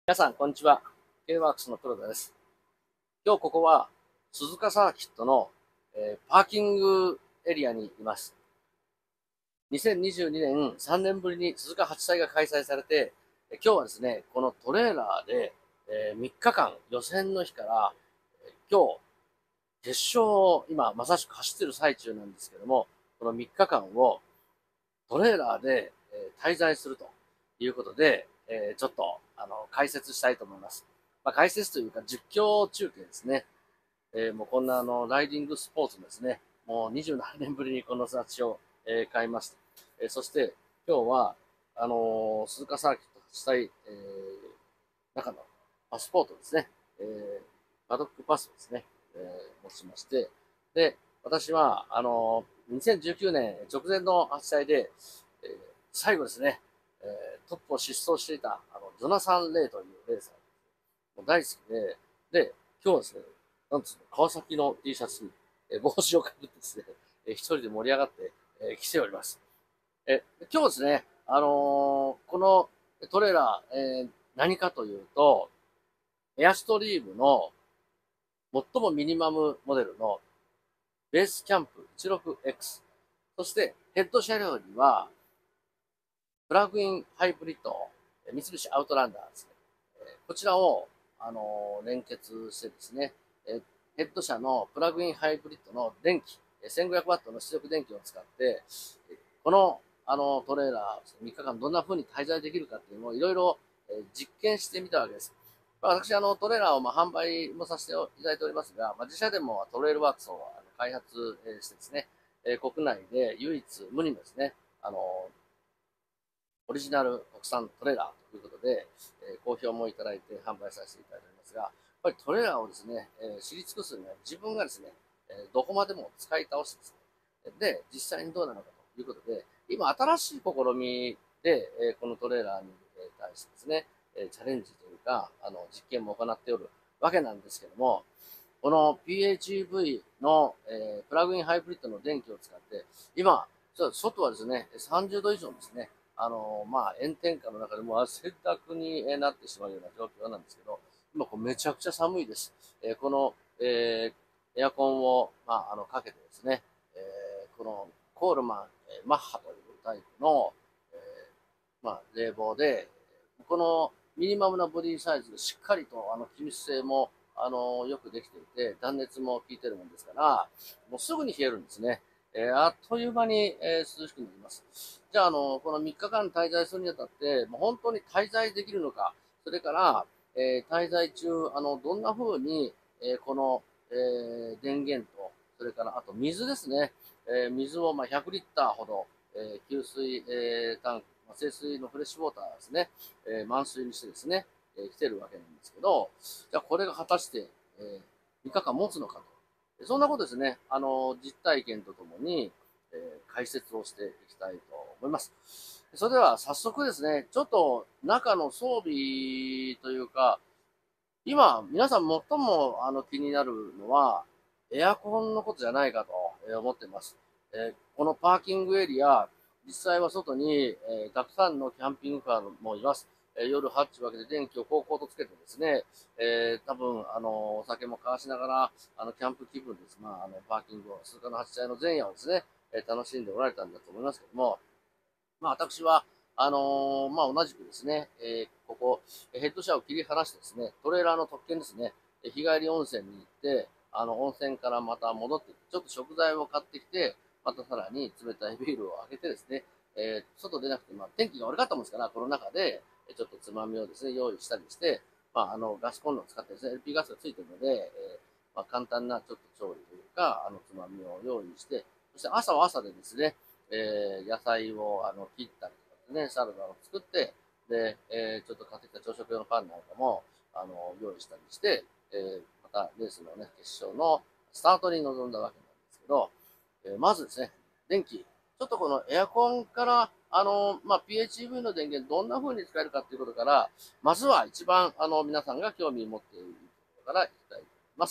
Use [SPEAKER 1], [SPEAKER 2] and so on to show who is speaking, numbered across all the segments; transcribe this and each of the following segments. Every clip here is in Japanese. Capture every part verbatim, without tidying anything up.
[SPEAKER 1] 皆さん、こんにちは。K ワークスの黒田です。今日ここは鈴鹿サーキットの、えーパーキングエリアにいます。にせんにじゅうにねんさんねんぶりに鈴鹿はち祭が開催されて、え今日はですね、このトレーラーで、えーみっかかん予選の日から、えー今日決勝を今まさしく走っている最中なんですけども、このみっかかんをトレーラーで、えー滞在するということで、えーちょっとあの解説したいと思います。まあ、解説というか実況中継ですね。えーもうこんなあのライディングスポーツですね。もうにじゅうななねんぶりにこの雑誌を、えー買いました。えーそして今日はあのー鈴鹿サーキットはち祭、えー中のパスポートですね。えーパドックパスをですね、えー持ちまして、で、私は、あのーにせんじゅうきゅうねん直前のはち祭で、えー最後ですね、えートップを疾走していた、あの、ジョナサン・レイというレーサー、もう大好きで、で、今日はですね、なんですか、川崎の T シャツに、えー帽子をかぶってですね、えー一人で盛り上がって、えー来ております。え、今日ですね、あのーこのトレーラー、えー何かというと、エアストリームの最もミニマムモデルのベースキャンプ じゅうろくエックス、そしてヘッド車両にはプラグインハイブリッド、三菱アウトランダーですね。こちらを、あのー連結してですね、ヘッド車のプラグインハイブリッドの電気、せんごひゃくワットの出力電気を使って、この、あのトレーラーみっかかんどんな風に滞在できるかっていうのをいろいろ実験してみたわけです。私、あの、トレーラーをまあ販売もさせていただいておりますが、まあ、自社でもトレイルワークスを開発してですね、国内で唯一無二のですね、あの、オリジナル国産トレーラーということで、えー、好評もいただいて販売させていただいておりますが、やっぱりトレーラーをですね、えー、知り尽くすには自分がですね、えー、どこまでも使い倒してですね、で、実際にどうなのかということで、今新しい試みで、えー、このトレーラーに対してですね、えー、チャレンジというか、あの、実験も行っておるわけなんですけども、この ピーエイチイーブイ の、えー、プラグインハイブリッドの電気を使って、今、外はですね、さんじゅうど以上ですね、あの、まあ、炎天下の中でも汗だくになってしまうような状況なんですけど、今こうめちゃくちゃ寒いです。えーこの、えーエアコンを、まあ、あの、かけてですね、えーこのコールマン、えーマッハというタイプの、えーまあ、冷房で、このミニマムなボディサイズでしっかりと、あの、吸湿性も、あの、よくできていて、断熱も効いてるもんですから、もうすぐに冷えるんですね。えーあっという間に、えー涼しくなります。じゃあ、あの、このみっかかん滞在するにあたって、もう本当に滞在できるのか、それから、えー滞在中、あの、どんな風に、えーこの、えー電源と、それから、あと水ですね。えー水を、まあ、ひゃくリッターほど、えー給水、えータンク、まあ、清水のフレッシュウォーターですね、えー満水にしてですね、えー来てるわけなんですけど、じゃあこれが果たして、えーみっかかん持つのかと。そんなことですね、あの、実体験とともに、えー解説をしていきたいと思います。それでは早速ですね、ちょっと中の装備というか、今、皆さん最もあの気になるのは、エアコンのことじゃないかと思っています。えーこのパーキングエリア、実際は外に、えーたくさんのキャンピングカーもいます。えー夜ハッチを開けて電気をこうこうとつけてですね、えー多分、あの、お酒も交わしながら、あの、キャンプ気分です。まあ、あの、パーキングを、鈴鹿の八の前夜をですね、えー楽しんでおられたんだと思いますけども、まあ、私は、あのーまあ、同じくですね、えーここ、ヘッド車を切り離してですね、トレーラーの特権ですね、日帰り温泉に行って、あの、温泉からまた戻って、ちょっと食材を買ってきて、またさらに冷たいビールを開けてですね、えー外出なくて、まあ、天気が悪かったもんですから、この中で、ちょっとつまみをですね、用意したりして、まあ、あの、ガスコンロを使ってですね、エルピー ガスがついてるので、えーまあ、簡単なちょっと調理というか、あの、つまみを用意して、そして朝は朝でですね、えー野菜をあの切ったりとかですね、サラダを作って、で、えーちょっと買ってきた朝食用のパンなんかも、あの、用意したりして、えーまたレースのね、決勝のスタートに臨んだわけなんですけど、えーまずですね、電気。ちょっとこのエアコンから、あの、まあ、ピーエイチイーブイ の電源どんな風に使えるかっていうことから、まずは一番、あの、皆さんが興味を持っているところからいきたいと思います。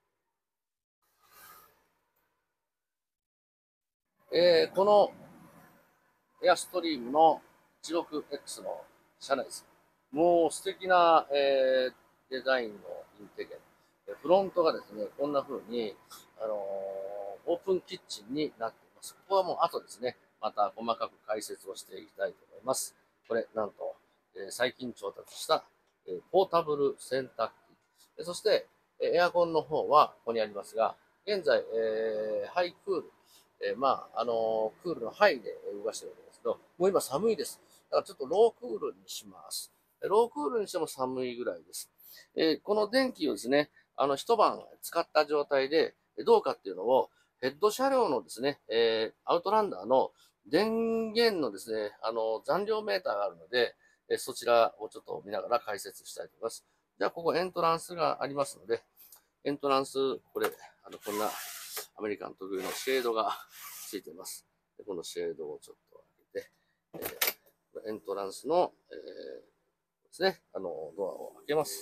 [SPEAKER 1] えーこのエアストリームの じゅうろくエックス の車内です。 もう素敵な、えーデザインのインテリア。フロントがですね、こんな風に、あのーオープンキッチンになっています。ここはもう後ですね、また細かく解説をしていきたいと思います。これ、なんと、えー最近調達した、えーポータブル洗濯機。そして、エアコンの方はここにありますが、現在、えーハイクール、えーまあ、あのークールのハイで動かしているわけですけど、もう今寒いです。だからちょっとロークールにします。ロークールにしても寒いぐらいです。えーこの電気をですね、あの、一晩使った状態で、どうかっていうのを、ヘッド車両のですね、えーアウトランダーの電源のですね、あの、残量メーターがあるので、えーそちらをちょっと見ながら解説したいと思います。じゃあ、ここエントランスがありますので、エントランス、これ、あの、こんなアメリカン特有のシェードがついています。でこのシェードをちょっと開けて、えーエントランスの、えーですね、あの、ドアを開けます。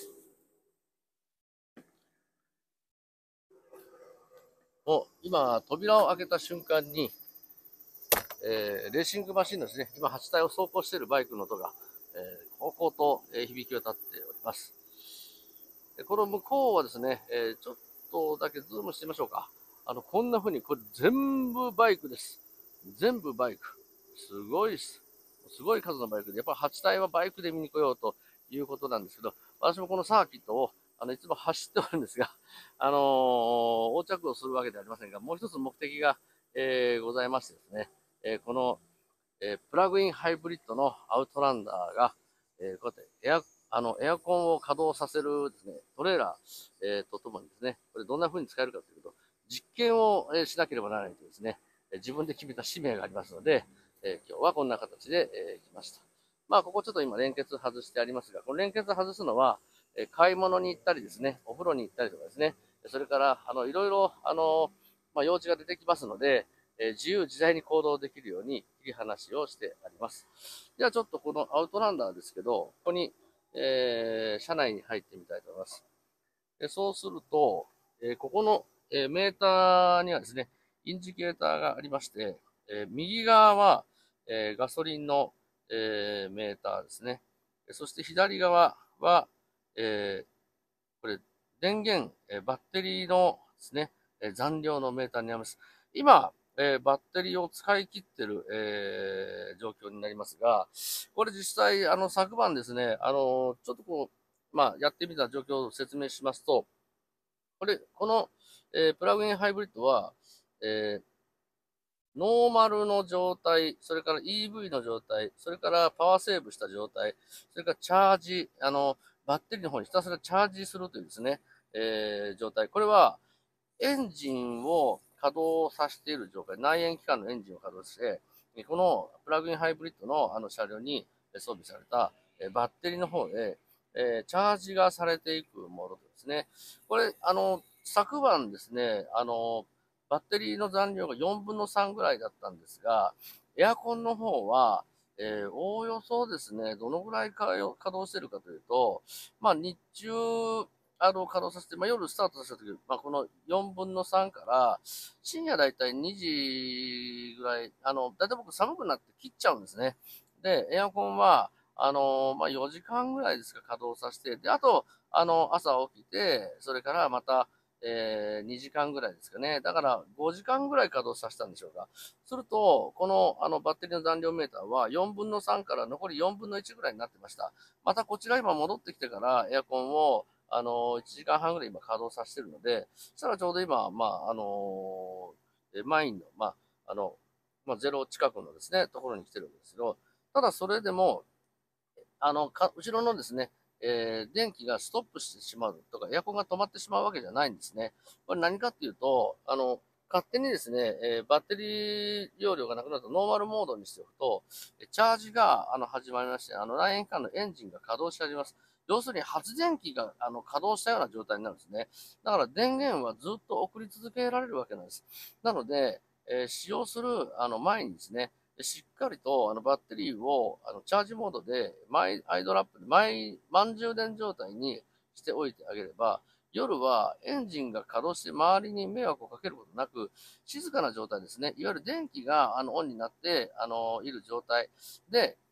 [SPEAKER 1] もう、今、扉を開けた瞬間に、えーレーシングマシンのですね、今はち体を走行しているバイクの音が、えー、こうこうと、えー響き渡っております。でこの向こうはですね、えーちょっとだけズームしてみましょうか。あの、こんな風に、これ全部バイクです。全部バイク。すごいです。すごい数のバイクで、やっぱはち体はバイクで見に来ようということなんですけど、私もこのサーキットを、あの、いつも走っておるんですが、あのー横着をするわけではありませんが、もう一つ目的が、えーございましてですね、えーこの、えープラグインハイブリッドのアウトランダーが、えーこうやってエア、あの、エアコンを稼働させるですね、トレーラー、えーとともにですね、これどんな風に使えるかというと、実験を、えーしなければならないというですね、自分で決めた使命がありますので、えー今日はこんな形で、えー来ました。まあ、ここちょっと今連結外してありますが、この連結外すのは、えー買い物に行ったりですね、お風呂に行ったりとかですね、それから、あの、いろいろ、あの、まあ、用事が出てきますので、えー自由自在に行動できるように切り離しをしてあります。ではちょっとこのアウトランダーですけど、ここに、えー車内に入ってみたいと思います。でそうすると、えーここの、えーメーターにはですね、インジケーターがありまして、えー右側は、えーガソリンの、えーメーターですね。そして左側は、えーこれ、電源、えーバッテリーのですね、えー残量のメーターになります。今、えーバッテリーを使い切ってる、えー状況になりますが、これ実際、あの、昨晩ですね、あの、ちょっとこう、まあ、やってみた状況を説明しますと、これ、この、えープラグインハイブリッドは、えーノーマルの状態、それから イーブイ の状態、それからパワーセーブした状態、それからチャージ、あの、バッテリーの方にひたすらチャージするというですね、えー状態。これは、エンジンを稼働させている状態、内燃機関のエンジンを稼働して、このプラグインハイブリッドのあの車両に装備されたバッテリーの方で、えーチャージがされていくものですね。これ、あの、昨晩ですね、あの、バッテリーの残量がよんぶんのさんぐらいだったんですが、エアコンの方は、えーおおよそですね、どのぐらい稼働しているかというと、まあ、日中、あの、稼働させて、まあ、夜スタートさせたとき、まあ、このよんぶんのさんから、深夜だいたいにじぐらい、あの、だいたい僕寒くなって切っちゃうんですね。で、エアコンは、あの、まあ、よじかんぐらいですか、稼働させて、で、あと、あの、朝起きて、それからまた、えー、にじかんぐらいですかね。だからごじかんぐらい稼働させたんでしょうか。すると、このあのバッテリーの残量メーターはよんぶんのさんから残りよんぶんのいちぐらいになってました。またこちら今戻ってきてからエアコンをあのいちじかんはんぐらい今稼働させてるので、そしたらちょうど今、まあ、あのー、マインの、まあ、あの、まあ、ゼロ近くのですね、ところに来てるんですけど、ただそれでも、あの、か、後ろのですね、えー電気がストップしてしまうとか、エアコンが止まってしまうわけじゃないんですね。これ何かっていうと、あの、勝手にですね、えーバッテリー容量がなくなるとノーマルモードにしておくと、チャージがあの始まりまして、あの内燃機関のエンジンが稼働してあります。要するに発電機があの稼働したような状態になるんですね。だから電源はずっと送り続けられるわけなんです。なので、えー使用するあの前にですね、しっかりとあのバッテリーをあのチャージモードでマイアイドラップで満満充電状態にしておいてあげれば、夜はエンジンが稼働して周りに迷惑をかけることなく、静かな状態ですね。いわゆる電気があのオンになってあのいる状態で、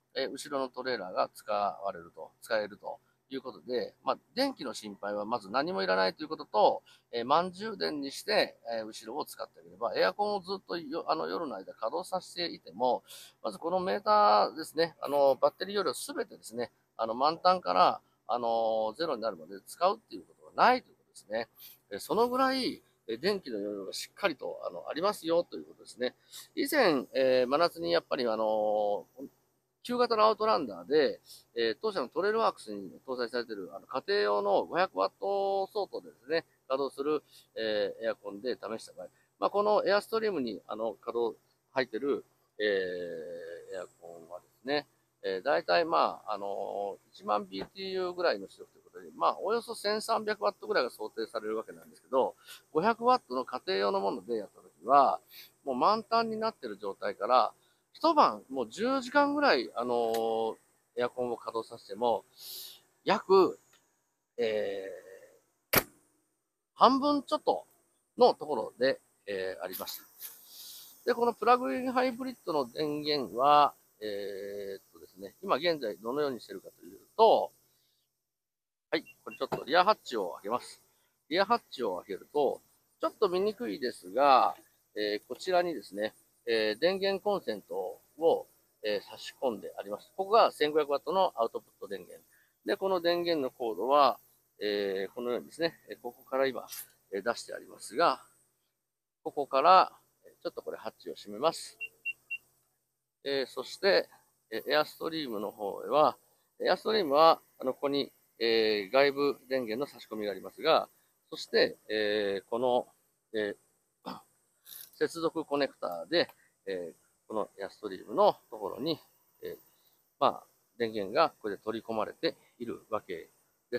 [SPEAKER 1] えー後ろのトレーラーが使われると、使えるということで、まあ、電気の心配はまず何もいらないということと、えー満充電にして、えー後ろを使ってあげれば、エアコンをずっとよあの夜の間稼働させていても、まずこのメーターですね、あのバッテリー容量すべてですね、あの満タンからあのゼロになるまで使うっていうことがないということですね。えそのぐらい、え電気の容量がしっかりとあのありますよということですね。以前、えー真夏にやっぱりあの旧型のアウトランダーで、えー当社のトレールワークスに搭載されているあの家庭用のごひゃくワット相当でですね、稼働する、えーエアコンで試した場合、まあ、このエアストリームにあの稼働入っている、えーエアコンはですね、えー、大体まあ、あのいちまんビーティーユー ぐらいの出力ということで、まあ、およそせんさんびゃくワットぐらいが想定されるわけなんですけど、ごひゃくワットの家庭用のものでやったときは、もう満タンになっている状態から、一晩、もうじゅうじかんぐらい、あのーエアコンを稼働させても、約、えー、半分ちょっとのところで、えーありました。で、このプラグインハイブリッドの電源は、えーっとですね、今現在どのようにしているかというと、はい、これちょっとリアハッチを開けます。リアハッチを開けると、ちょっと見にくいですが、えーこちらにですね、えー電源コンセントを、えー差し込んであります。ここが せんごひゃくワット のアウトプット電源。で、この電源のコードは、えーこのようにですね、ここから今、えー出してありますが、ここから、ちょっとこれハッチを閉めます。えーそして、エアストリームの方へは、エアストリームは、あの、ここに、えー外部電源の差し込みがありますが、そして、えーこの、えー接続コネクターで、えーこのエアストリームのところに、えーまあ、電源がこれで取り込まれているわけです。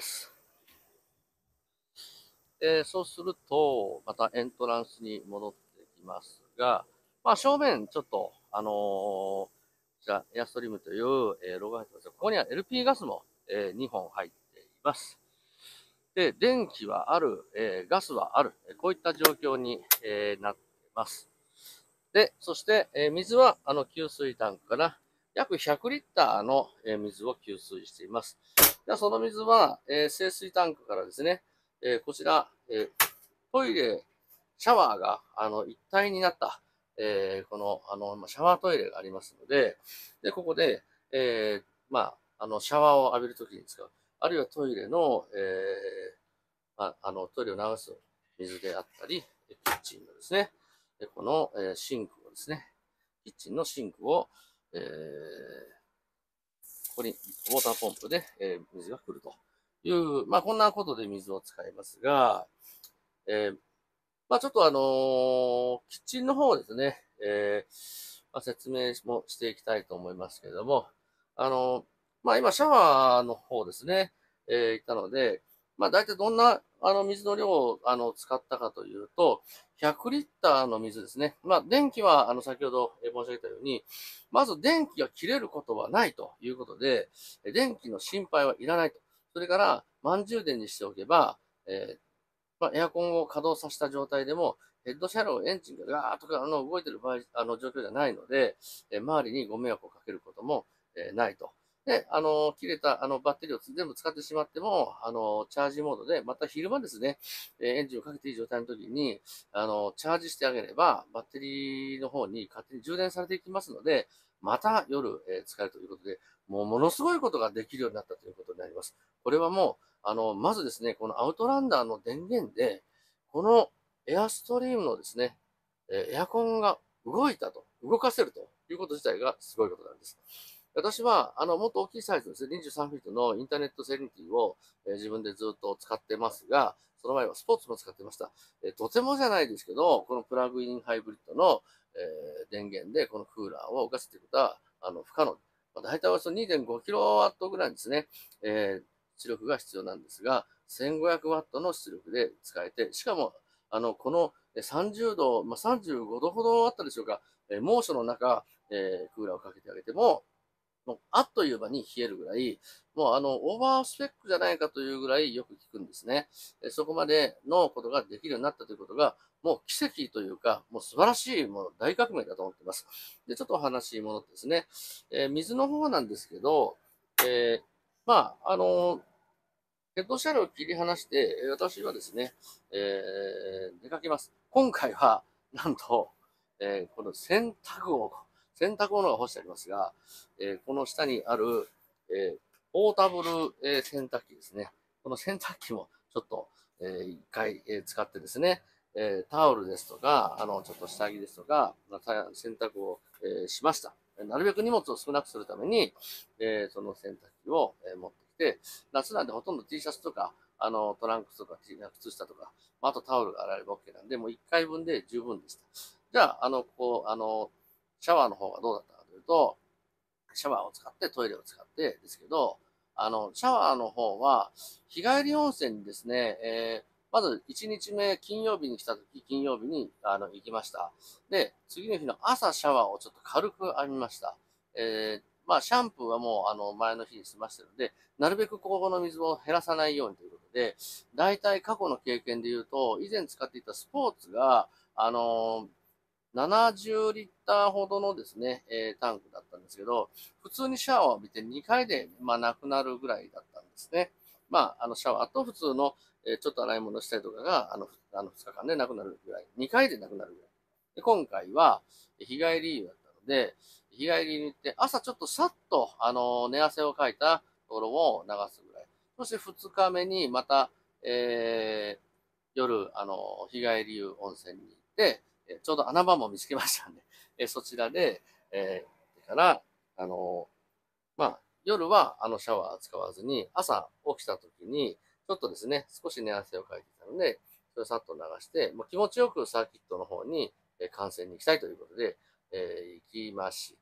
[SPEAKER 1] えーそうすると、またエントランスに戻ってきますが、まあ、正面、ちょっと、あのーこちら、エアストリームという、えーロゴが入ってますが、ここには エルピー ガスも、えーにほん入っています。で、電気はある、えーガスはある、こういった状況に、えーなっています。で、そして、えー水は、あの、給水タンクから約ひゃくリッターの、えー水を給水しています。では、その水は、えー清水タンクからですね、えーこちら、えートイレ、シャワーが、あの、一体になった、えーこの、あの、シャワートイレがありますので、で、ここで、えーまあ、あの、シャワーを浴びるときに使う。あるいはトイレの、えーまあ、あの、トイレを流す水であったり、キッチンのですね、この、えーシンクをですね、キッチンのシンクを、えーここにウォーターポンプで、えー水が来るという、まあ、こんなことで水を使いますが、えーまあ、ちょっとあのーキッチンの方ですね、えーまあ、説明もしていきたいと思いますけれども、あのーまあ、今シャワーの方ですね、えー、行ったので、まあ、大体どんなあの水の量をあの使ったかというと、ひゃくリッターの水ですね。まあ、電気はあの先ほど申し上げたように、まず電気が切れることはないということで、電気の心配はいらないと。それから、満充電にしておけば、えーまあ、エアコンを稼働させた状態でも、ヘッド車両、エンジンがガーッとかあの動いている場合、あの状況じゃないので、えー周りにご迷惑をかけることも、えーないと。で、あの、切れたあのバッテリーを全部使ってしまっても、あの、チャージモードで、また昼間ですね、えーエンジンをかけていい状態の時に、あの、チャージしてあげれば、バッテリーの方に勝手に充電されていきますので、また夜、えー使えるということで、もうものすごいことができるようになったということになります。これはもう、あの、まずですね、このアウトランダーの電源で、このエアストリームのですね、エアコンが動いたと、動かせるということ自体がすごいことなんです。私は、あの、もっと大きいサイズですね、にじゅうさんフィートのインターネットセレニティを、えー自分でずっと使ってますが、その前はスポーツも使ってました。えーとてもじゃないですけど、このプラグインハイブリッドの、えー電源でこのクーラーを動かすということは、あの、不可能。まあ、大体およそ にてんごキロワット ぐらいですね、えー出力が必要なんですが、せんごひゃくワット の出力で使えて、しかも、あの、このさんじゅうど、まあ、さんじゅうごどほどあったでしょうか、えー猛暑の中、えークーラーをかけてあげても、 もうあっという間に冷えるぐらい、もうあの、オーバースペックじゃないかというぐらいよく聞くんですね。えそこまでのことができるようになったということが、もう奇跡というか、もう素晴らしい、もう大革命だと思っています。で、ちょっとお話戻ってですね、えー水の方なんですけど、えーまあ、あのヘッド車両を切り離して、私はですね、えー出かけます。今回は、なんと、えーこの洗濯を、洗濯物が干してありますが、えーこの下にある、えーポータブル、えー洗濯機ですね。この洗濯機もちょっと、えー一回、えー使ってですね、えータオルですとか、あの、ちょっと下着ですとか、まあ洗濯を、えーしました。なるべく荷物を少なくするために、えーその洗濯機を、えー持ってきて、夏なんでほとんど T シャツとか、あの、トランクスとか、靴下とか、あとタオルが洗えれば OK なんで、もういっかいぶんで十分でした。じゃあ、あの、こう、あの、シャワーの方がどうだったかというと、シャワーを使って、トイレを使ってですけど、あの、シャワーの方は、日帰り温泉にですね、えー、まずいちにちめ、金曜日に来た時、金曜日にあの行きました。で、次の日の朝シャワーをちょっと軽く浴びました。えー、まあ、シャンプーはもうあの前の日に済ましてるので、なるべくここの水を減らさないようにということで、大体過去の経験で言うと、以前使っていたスポーツが、あのーななじゅうリッターほどのですね、えータンクだったんですけど、普通にシャワーを浴びてにかいで、まあ、なくなるぐらいだったんですね。まあ、あの、シャワーと普通の、えーちょっと洗い物したりとかが、あの、あのふつかかんでなくなるぐらい。にかいでなくなるぐらい。で、今回は、日帰り湯だったので、日帰りに行って、朝ちょっとさっと、あの、寝汗をかいたところを流すぐらい。そしてふつかめにまた、えー夜、あの、日帰り湯温泉に行って、ちょうど穴場も見つけましたんで、えそちらで、えー、から、あの、まあ、夜はあのシャワー使わずに、朝起きた時に、ちょっとですね、少し寝汗をかいていたので、それをさっと流して、もう気持ちよくサーキットの方に、え観戦に行きたいということで、えー行きました。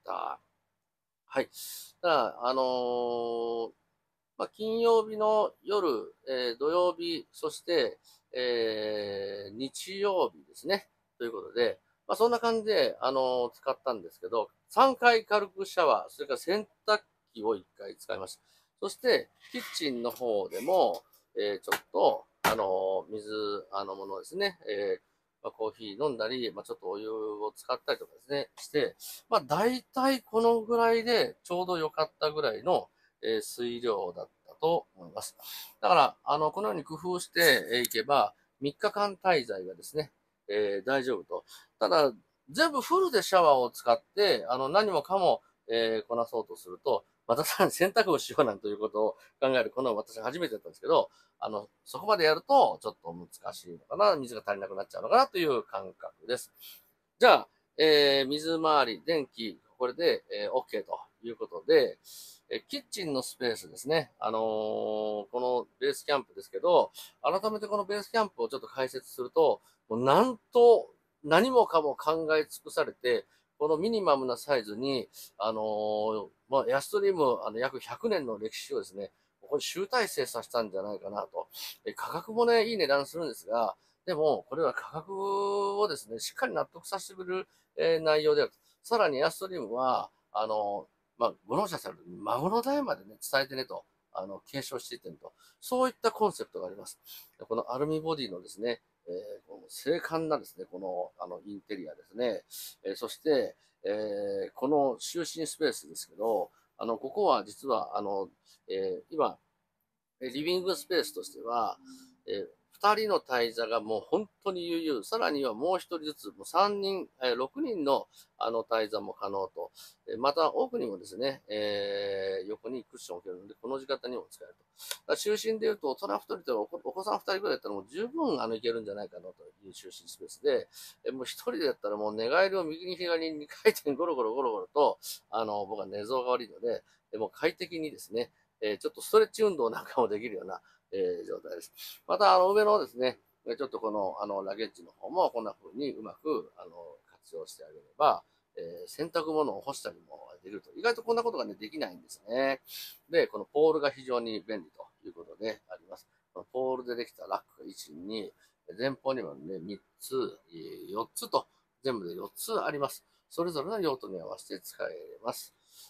[SPEAKER 1] はい。ただ、あのーまあ、金曜日の夜、えー土曜日、そして、えー日曜日ですね。ということで、まあ、そんな感じで、あのー使ったんですけど、さんかい軽くシャワー、それから洗濯機をいっかい使いました。そして、キッチンの方でも、えーちょっと、あのー水、あのものですね、えーまあ、コーヒー飲んだり、まあ、ちょっとお湯を使ったりとかですね、して、まあ、大体このぐらいでちょうど良かったぐらいの、えー水量だったと思います。だから、あの、このように工夫していけば、みっかかん滞在がですね、えー大丈夫と。ただ、全部フルでシャワーを使って、あの、何もかも、えーこなそうとすると、またさらに洗濯をしようなんていうことを考える、この私初めてだったんですけど、あの、そこまでやると、ちょっと難しいのかな、水が足りなくなっちゃうのかなという感覚です。じゃあ、えー水回り、電気、これで、えー OK ということで、えキッチンのスペースですね。あのーこのベースキャンプですけど、改めてこのベースキャンプをちょっと解説すると、もうなんと何もかも考え尽くされて、このミニマムなサイズに、あのーまあ、ヤストリーム、あの、約ひゃくねんの歴史をですね、ここに集大成させたんじゃないかなと。え価格もね、いい値段するんですが、でも、これは価格をですね、しっかり納得させてくれる、えー内容であると。さらにエアストリームは、あの、まあ、ご納車される孫の代までね、伝えてねと、あの、継承していってねと、そういったコンセプトがあります。このアルミボディのですね、えーこの精悍なですね、この、あの、インテリアですね。えーそして、えーこの就寝スペースですけど、あの、ここは実は、あの、えー今、リビングスペースとしては、えー、ふたりの滞座がもう本当に悠々、さらにはもうひとりずつ、もうさんにん、えー、ろくにんのあの滞座も可能と。えーまた奥にもですね、えー横にクッションを置けるので、この字型にも使えると。だから就寝で言うと、大人ふたりとお子お子さんふたりぐらいだったらもう十分あのいけるんじゃないかなという就寝スペースで、えーもうひとりだったらもう寝返りを右に左ににかい転ゴロゴロゴロゴロと、あの、僕は寝相が悪いので、でも快適にですね、えーちょっとストレッチ運動なんかもできるような、えー状態です。また、あの、上のですね、ちょっとこの、あの、ラゲッジの方もこんな風にうまく、あの、活用してあげれば、えー洗濯物を干したりもできると。意外とこんなことがね、できないんですね。で、このポールが非常に便利ということであります。このポールでできたラックがいち、に、前方にはね、みっつ、よっつと、全部でよっつあります。それぞれの用途に合わせて使えます。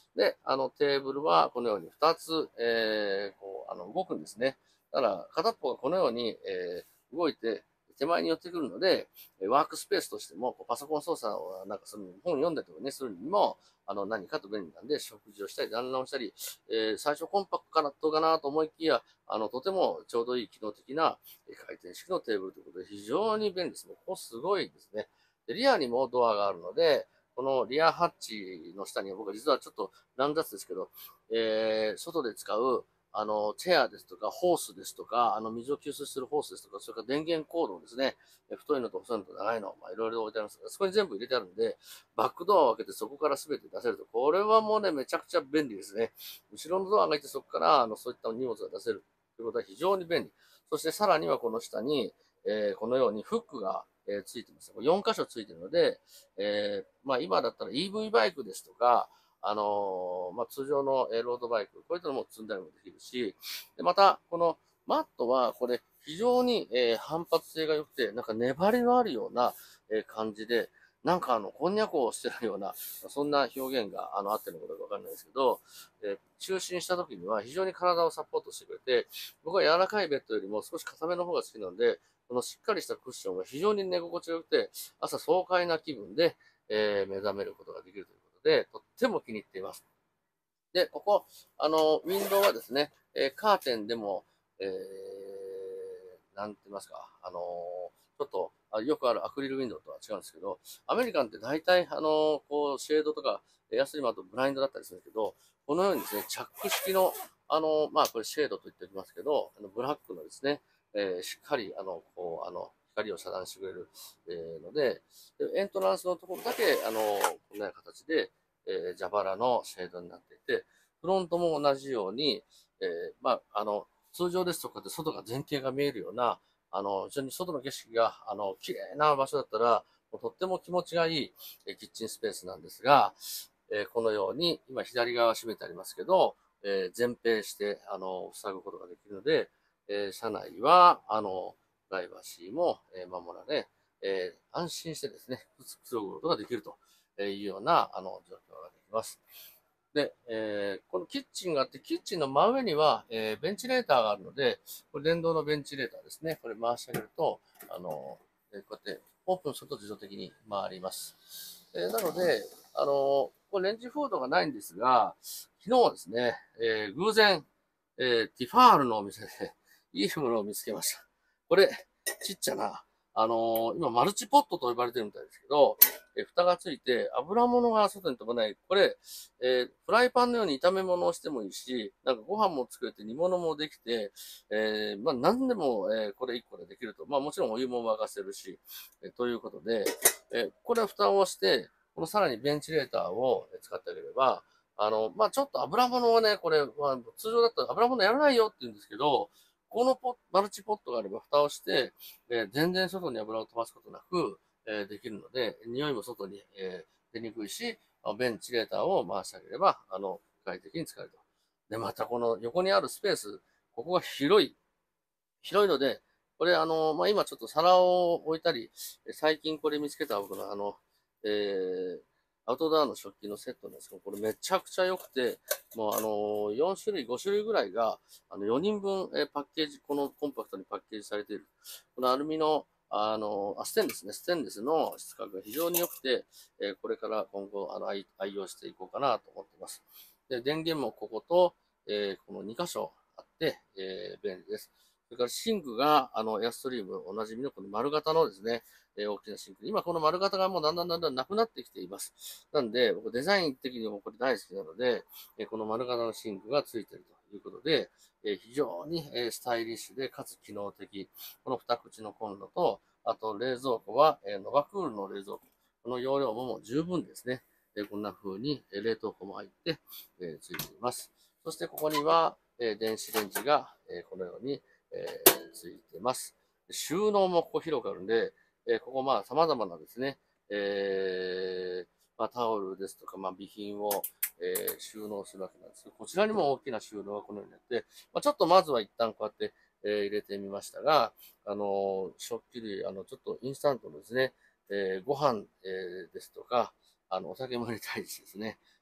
[SPEAKER 1] で、あのテーブルはこのようにふたつ、えー、こうあの動くんですね。だから片っぽがこのように、えー、動いて手前に寄ってくるので、ワークスペースとしてもパソコン操作をなんかする本読んだりとかね、するにもあの何かと便利なんで、食事をしたり、団らんをしたり、えー、最初コンパクトかなとかなと思いきや、あのとてもちょうどいい機能的な回転式のテーブルということで非常に便利です。ここすごいですね。でリアにもドアがあるので、このリアハッチの下には僕は実はちょっと乱雑ですけど、えー、外で使うあの、チェアですとか、ホースですとか、あの、水を吸水するホースですとか、それから電源コードですね。太いのと細いのと長いの、まあ、いろいろ置いてありますが、そこに全部入れてあるんで、バックドアを開けてそこから全て出せると。これはもうね、めちゃくちゃ便利ですね。後ろのドアが開いてそこから、あの、そういった荷物が出せるということは非常に便利。そしてさらにはこの下に、えー、このようにフックが、えー、ついてます。よん箇所ついてるので、えー、まあ今だったら イーブイ バイクですとか、あのー、まあ、通常のロードバイク、こういったのも積んだりもできるし、でまた、このマットは、これ、非常に、えー、反発性が良くて、なんか粘りのあるような、えー、感じで、なんかあの、こんにゃくをしてるような、そんな表現があのあってるのかどうかわかんないですけど、えー、就寝した時には非常に体をサポートしてくれて、僕は柔らかいベッドよりも少し硬めの方が好きなので、このしっかりしたクッションが非常に寝心地が良くて、朝爽快な気分で、えー、目覚めることができるということで、とっても気に入っています。で、ここ、あの、ウィンドウはですね、えー、カーテンでも、えー、なんて言いますか、あのー、ちょっと、あよくあるアクリルウィンドウとは違うんですけど、アメリカンって大体、あのー、こう、シェードとか、エアスリマーとブラインドだったりするんですけど、このようにですね、チャック式の、あのー、まあ、これシェードと言っておきますけど、あのブラックのですね、えー、しっかり、あの、こう、あの、光を遮断してくれる、えー、ので、エントランスのところだけ、あのこんな形で、えー、蛇腹のシェードになっていて、フロントも同じように、えー、まあ、あの、通常ですとかで外が前景が見えるような、あの、非常に外の景色が、あの、綺麗な場所だったら、とっても気持ちがいい、えー、キッチンスペースなんですが、えー、このように、今左側閉めてありますけど、えー、前閉して、あの、塞ぐことができるので、えー、車内は、あの、プライバシーも、えー、守られ、えー、安心してですね、くつろぐことができるというような、あの、状況ができます。で、えー、このキッチンがあって、キッチンの真上には、えー、ベンチレーターがあるので、これ電動のベンチレーターですね。これ回してあげると、あの、えー、こうやってオープンすると自動的に回ります。えー、なので、あの、これレンジフードがないんですが、昨日はですね、えー、偶然、えー、ティファールのお店でいいものを見つけました。これ、ちっちゃな、あのー、今マルチポットと呼ばれてるみたいですけど、えー、蓋がついて油物が外に飛ばない。これ、えー、フライパンのように炒め物をしてもいいし、なんかご飯も作れて煮物もできて、えー、まあ何でも、えー、これいっこでできると。まあもちろんお湯も沸かせるし、えー、ということで、えー、これは蓋をして、このさらにベンチレーターを使ってあげれば、あの、まあちょっと油物はね、これ、まあ、通常だったら油物やらないよって言うんですけど、このポマルチポットがあれば蓋をして、えー、全然外に油を飛ばすことなく、えー、できるので、匂いも外に、えー、出にくいし、ベンチレーターを回してあげれば、あの、快適に使えると。で、またこの横にあるスペース、ここが広い。広いので、これあの、まあ、今ちょっと皿を置いたり、最近これ見つけた僕のあの、えー、アウトドアの食器のセットなんですけど、これめちゃくちゃ良くて、もうあの、よん種類、ご種類ぐらいが、あの、よにんぶん、えパッケージ、このコンパクトにパッケージされている。このアルミの、あの、あ、ステンレスね、ステンレスの質感が非常に良くて、えー、これから今後、あの、愛愛用していこうかなと思っています。で、電源もここと、えー、このに箇所あって、えー、便利です。それからシンクが、あの、エアストリームおなじみのこの丸型のですね、えー、大きなシンク。今この丸型がもうだんだんだんだんなくなってきています。なんで、僕デザイン的にもこれ大好きなので、えー、この丸型のシンクがついているということで、えー、非常に、えー、スタイリッシュで、かつ機能的。この二口のコンロと、あと冷蔵庫は、えー、ノバクールの冷蔵庫。この容量ももう十分ですね。えー、こんな風に、えー、冷凍庫も入って、えー、ついています。そしてここには、えー、電子レンジが、えー、このように、えー、ついています。収納もここ広くあるんで、えー、ここまあ様々なですね、えー、まあ、タオルですとか、まあ、備品を、えー、収納するわけなんですけど、こちらにも大きな収納がこのようになって、まあ、ちょっとまずは一旦こうやって、えー、入れてみましたが、あのー、食器類、あの、ちょっとインスタントのですね、えー、ご飯、えー、ですとか、あの、お酒も入れたいしですね、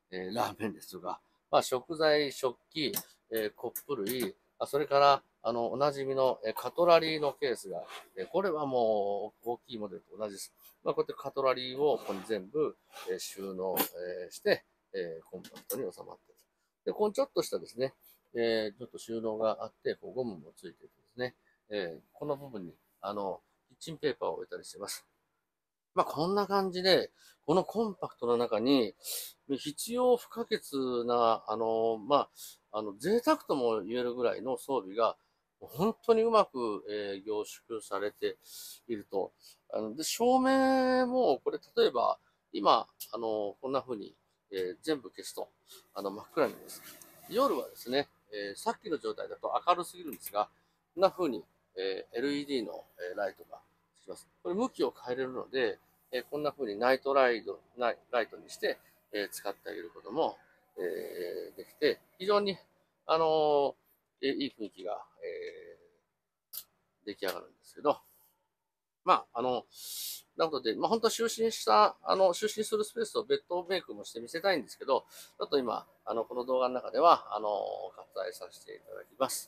[SPEAKER 1] えー、ラーメンですとか、まあ、食材、食器、えー、コップ類、それから、あの、おなじみの、えー、カトラリーのケースが、えー、これはもう大きいモデルと同じです。まあ、こうやってカトラリーをここに全部、えー、収納、えー、して、えー、コンパクトに収まっている。で、このちょっとしたですね、えー、ちょっと収納があって、こうゴムもついていてですね、えー、この部分に、あの、キッチンペーパーを置いたりしています。まあ、こんな感じで、このコンパクトな中に、必要不可欠な、あの、まあ、あの、贅沢とも言えるぐらいの装備が、本当にうまく、えー凝縮されていると。あの、で、照明も、これ、例えば、今、あの、こんな風に、えー全部消すと、あの、真っ暗になります。夜はですね、えーさっきの状態だと明るすぎるんですが、こんな風に、えー エルイーディー の、えーライトがつきます。これ、向きを変えれるので、えーこんな風にナイトライト、ナイライトにして、えー使ってあげることも、えーできて、非常に、あのーいい雰囲気が、えー出来上がるんですけど、まあ、あの、なので、まあ、本当は就寝した、あの、就寝するスペースをベッドメイクもして見せたいんですけど、ちょっと今、あの、この動画の中では、あの、割愛させていただきます。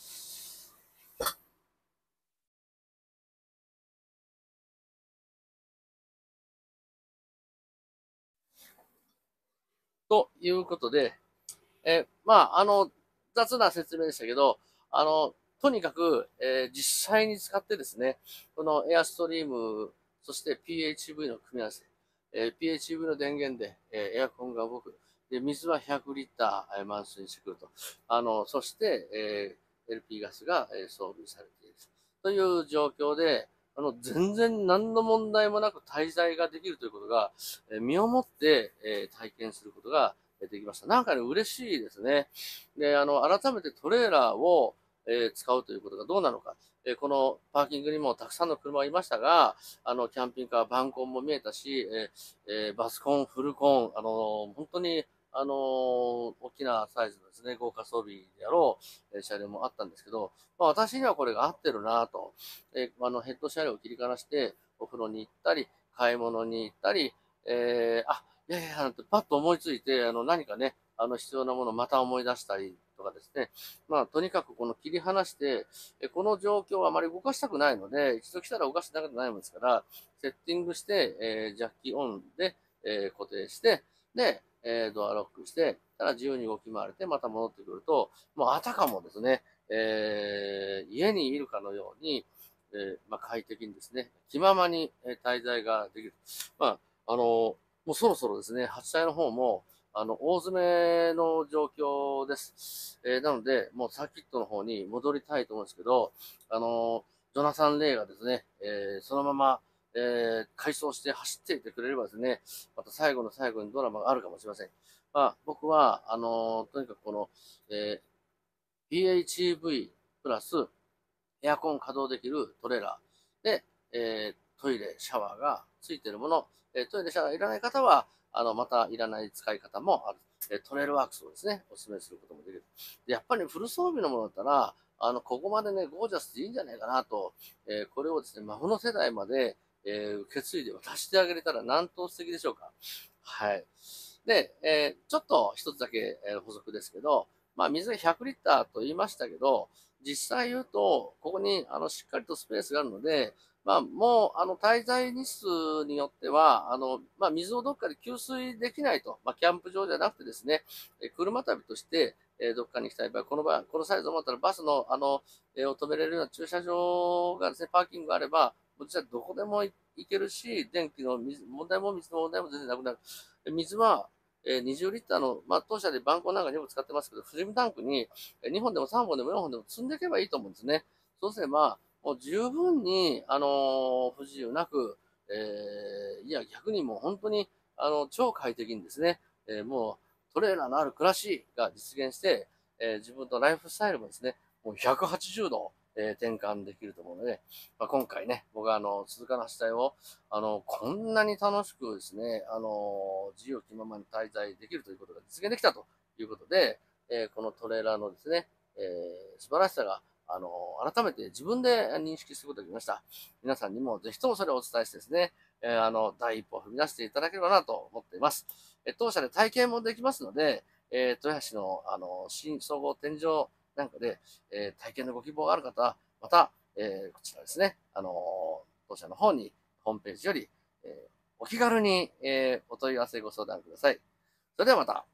[SPEAKER 1] ということで、えーまあ、あの、雑な説明でしたけど、あの、とにかく、えー実際に使ってですね、このエアストリーム、そして ピーエイチブイ の組み合わせ、えー ピーエイチブイ の電源で、えーエアコンが動く。で、水はひゃくリッター、えー満水してくると。あの、そして、えー エルピー ガスが、えー装備されている。という状況で、あの、全然何の問題もなく滞在ができるということが、えー身をもって、えー体験することができました。なんかね、嬉しいですね。で、あの、改めてトレーラーを、えー使うということがどうなのか。えーこのパーキングにもたくさんの車がいましたが、あの、キャンピングカー、バンコンも見えたし、えーえーバスコン、フルコン、あの、本当に、あの大きなサイズのですね、豪華装備であろう、えー車両もあったんですけど、まあ、私にはこれが合ってるなと、えーあの、ヘッド車両を切り離して、お風呂に行ったり、買い物に行ったり、えーあ、いやいや、パッと思いついて、あの、何かね、あの、必要なものをまた思い出したりとかですね。まあ、とにかくこの切り離して、えこの状況はあまり動かしたくないので、一度来たら動かしてなくないもんですから、セッティングして、えージャッキオンで、えー固定して、で、えードアロックして、ただ自由に動き回れて、また戻ってくると、もうあたかもですね、えー家にいるかのように、えーまあ、快適にですね、気ままにえー滞在ができる。まあ、あのもうそろそろですね、発車の方も、あの、大詰めの状況です。えーなので、もうサーキットの方に戻りたいと思うんですけど、あのジョナサン・レイがですね、えーそのまま、えー改装して走っていてくれればですね、また最後の最後にドラマがあるかもしれません。まあ、僕は、あのとにかくこの、えー ピーエイチブイ プラスエアコン稼働できるトレーラーで、えートイレ、シャワーがついているもの、えートイレ、シャワーいらない方は、あの、またいらない使い方もある。えートレールワークスをですね、お勧めすることもできる。でやっぱりフル装備のものだったら、あの、ここまでね、ゴージャスでいいんじゃないかなと、えーこれをですね、孫の世代まで、えー受け継いで渡してあげれたらなんと素敵でしょうか。はい。で、えーちょっと一つだけ、えー補足ですけど、まあ、水がひゃくリッターと言いましたけど、実際言うと、ここにあのしっかりとスペースがあるので、まあ、もうあの滞在日数によっては、あのまあ、水をどっかで給水できないと、まあ、キャンプ場じゃなくてですね、え車旅として、えどっかに行きたい場合、この場合、このサイズを持ったらバスの、あの、えを止めれるような駐車場がですね、パーキングがあれば、実はどこでも行けるし、電気の水問題も水の問題も全然なくなる。水は、えー、にじゅうリッターの、まあ、当社でバンコンなんかにも使ってますけど、フリムタンクににほんでもさんぼんでもよんほんでも積んでいけばいいと思うんですね。そうすれば、もう十分に、あのー不自由なく、えーいや、逆にもう本当に、あの、超快適にですね、えーもうトレーラーのある暮らしが実現して、えー自分のライフスタイルもですね、もうひゃくはちじゅうど、えー転換できると思うので、まあ、今回ね、僕はあの、鈴鹿の発災を、あの、こんなに楽しくですね、あの、自由気ままに滞在できるということが実現できたということで、えーこのトレーラーのですね、えー素晴らしさが、あの、改めて自分で認識することができました。皆さんにもぜひともそれをお伝えしてですね、えーあの、第一歩を踏み出していただければなと思っています。 え当社で体験もできますので、えー、豊橋の、あの、新総合展示なんかで、えー、体験のご希望がある方、また、えー、こちらですね、あの、当社の方に、ホームページより、えー、お気軽に、えー、お問い合わせご相談ください。それではまた。